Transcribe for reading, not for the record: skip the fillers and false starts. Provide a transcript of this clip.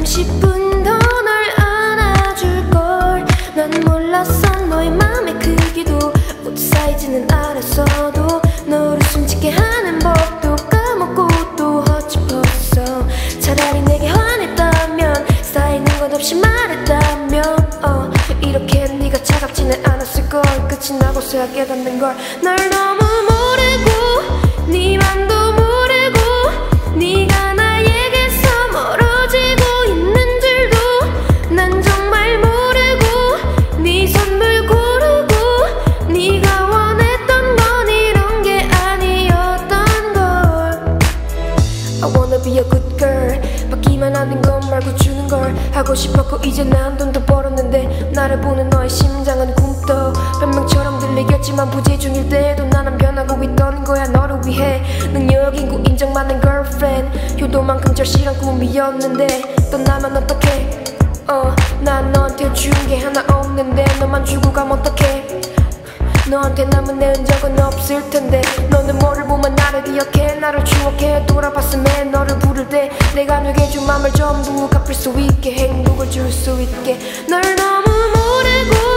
10분 더 널 안아줄걸. 난 몰랐어 너의 맘의 크기도 옷 사이즈는 알았어도 너를 숨지게 하는 법도 까먹고 또 헛짚었어. 차라리 내게 화냈다면 쌓이는 것 없이 말했다면 이렇게 네가 차갑지는 않았을걸. 끝이 나고서야 깨닫는 걸. 널 너무 모르고 네 맘도 모르고 네가 나에게서 멀어지고 있는 줄도 난 정말 모르고 네 선물 고르고 네가 원했던 건 이런 게 아니었던 걸. I wanna be a good girl. 받기만 하는 것 말고 주는 걸 하고 싶었고 이제 난 돈도 벌었는데 나를 보는 너의 심장은 굼떠. 변명처럼 들리겠지만 부재중일 때도 나는 변하고 있던 거야 너를 위해. 능력 인구 인정받는 girlfriend 효도만큼 절실한 꿈이었는데 떠나면 어떡해. 난 너한테 준 게 하나 없는데 너만 주고 가면 어떡해. 너한테 남은 내 흔적은 없을 텐데 너는 뭐를 보면 나를 기억해. 나를 추억해. 돌아봤음에 너를 부를 때 내가 내게 준 맘을 전부 갚을 수 있게 행복을 줄 수 있게. 널 너무 모르고